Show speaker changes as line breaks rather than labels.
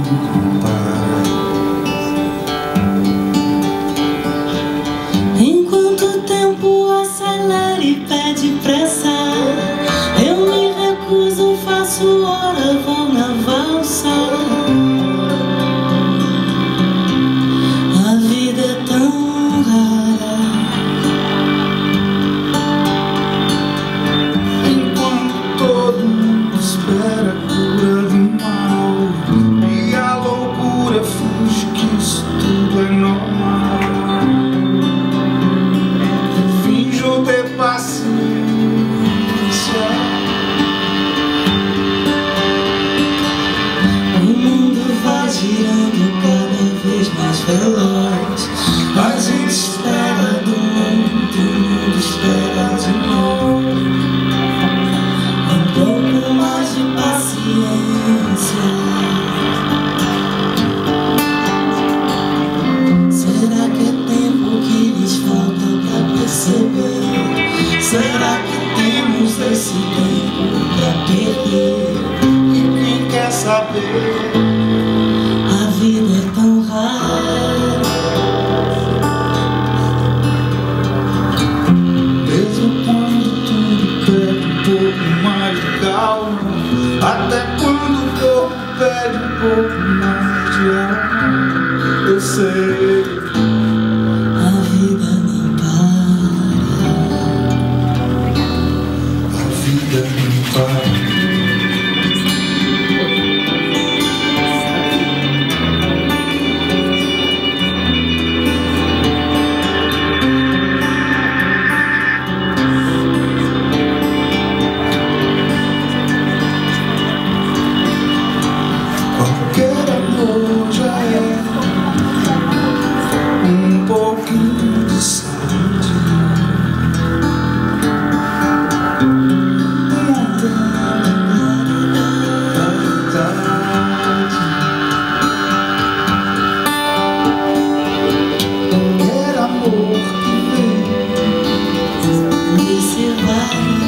não para.
Enquanto o tempo acelera e pede pressa, eu me recuso, faço hora, vou na valsa. A vida é tão rara.
Enquanto todo mundo espera a cura do mal e a loucura finge que isso tudo é normal, finjo ter paciência.
O mundo vai girando cada vez mais veloz. A gente espera do mundo, o mundo espera de nós. Um pouco mais de paciência. Será que é tempo que lhes falta pra perceber? Será que temos esse tempo pra perder?
E quem quer saber?
A vida é tão rara.
Mesmo quando tudo pede um pouco mais de calma, até quando o corpo pede um pouco mais de alma, eu sei.
A vida não para.
A vida não para. Qualquer amor já é um pouquinho de saúde. Qualquer amor que vem
E se vai